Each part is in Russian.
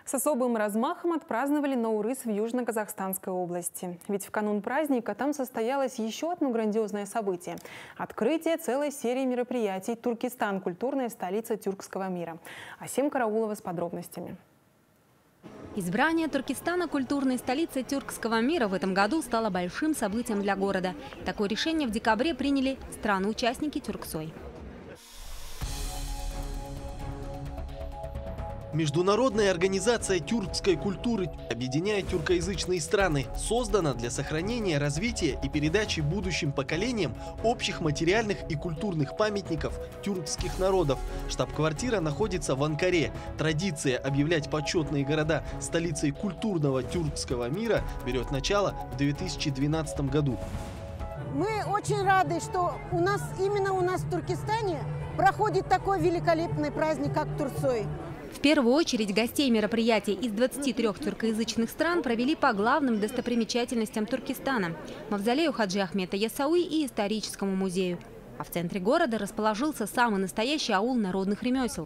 С особым размахом отпраздновали Наурыз в Южно-Казахстанской области. Ведь в канун праздника там состоялось еще одно грандиозное событие – открытие целой серии мероприятий «Туркестан – культурная столица тюркского мира». Асем Караулова с подробностями. Избрание Туркестана культурной столицей тюркского мира в этом году стало большим событием для города. Такое решение в декабре приняли страны-участники Тюрксой. Международная организация тюркской культуры объединяет тюркоязычные страны, создана для сохранения, развития и передачи будущим поколениям общих материальных и культурных памятников тюркских народов. Штаб-квартира находится в Анкаре. Традиция объявлять почетные города столицей культурного тюркского мира берет начало в 2012 году. Мы очень рады, что именно у нас в Туркестане проходит такой великолепный праздник, как Турсой. В первую очередь гостей мероприятий из 23 тюркоязычных стран провели по главным достопримечательностям Туркестана – мавзолею Хаджи Ахмета Яссауи и историческому музею. А в центре города расположился самый настоящий аул народных ремесел.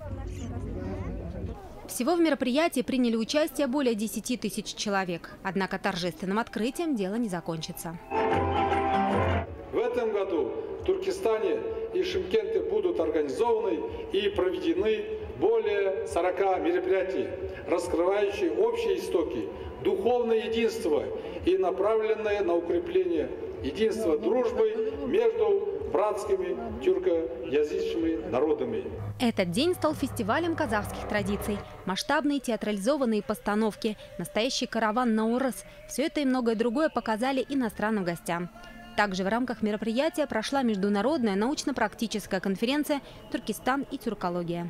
Всего в мероприятии приняли участие более 10 тысяч человек. Однако торжественным открытием дело не закончится. В этом году в Туркестане и Шымкенте будут организованы и проведены более 40 мероприятий, раскрывающие общие истоки, духовное единство и направленное на укрепление единства дружбы между братскими тюркоязычными народами. Этот день стал фестивалем казахских традиций. Масштабные театрализованные постановки, настоящий караван Наурыз – все это и многое другое показали иностранным гостям. Также в рамках мероприятия прошла международная научно-практическая конференция «Туркестан и тюркология».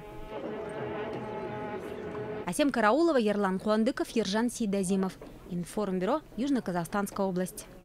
Асем Караулова, Ерлан Куандыков, Ержан Сейдазимов. Информбюро, Южно-Казахстанская область.